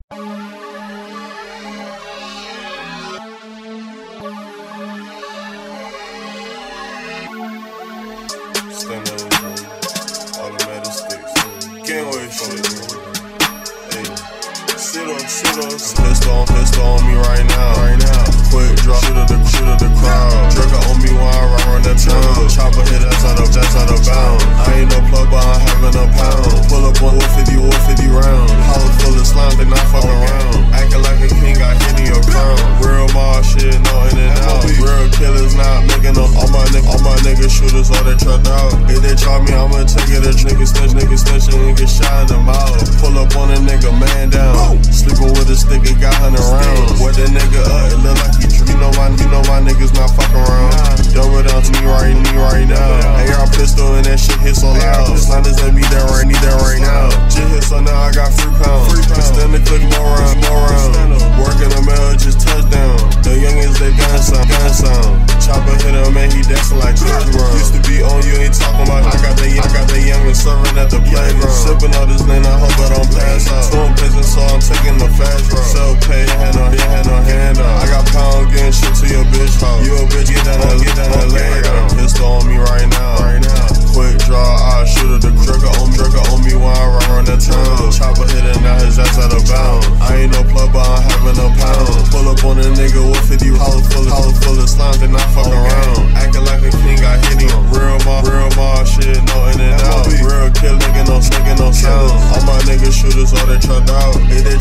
Stand up, automatic sticks. Can't wait for it. Hey, sit on. Pistol on me right now. Quick drop, shoot at the crowd. Jerker on me while I run that town. Chopper hit that's out of bounds. I ain't no plug, but I'm having a pound. Pull up on 450 rounds. House full of slime, they not fucking around. Acting like a king, got hit in your crown. Real mob shit, no in and out. Real killers not making up. All my niggas shooters, all they trapped out. If they try me, I'ma take it. A nigga snitch, and get shot in the mouth. Pull up on a nigga, man down. Sleeping with a stick, it got 100 rounds. What that nigga up, it look like he dream. You know my niggas not fucking around. Double down to me right now. AR pistol and that shit hit so loud. Sliders that need that right now. Just hit so now I got free pounds. Extend the click more round. Working a mail, just touchdown. The youngins they gun sound. Chopper hit him and he dancing like Church Run. Used to be on you, ain't talking about. I got the youngin serving at the playground. Sipping all this lean, I hope I don't pass out. Swim pissing, so I'm taking the fast route. Self pay, hand on hand out. I got pounds getting shit to your bitch house. You a bitch, get down and lay down. Pistol on me right now. Quick draw, I shoot at the trigger on me while I run that town. Chopper hitting out his ass out of bounds. I ain't no plug, but I'm having a pound. Pull up on a nigga with 50 house full of slime, they not fucking around. Acting like a king, got hit him. Real mob shit, no in and out. Real kill, nigga, no sound. All my niggas shooters, all they trapped out. If they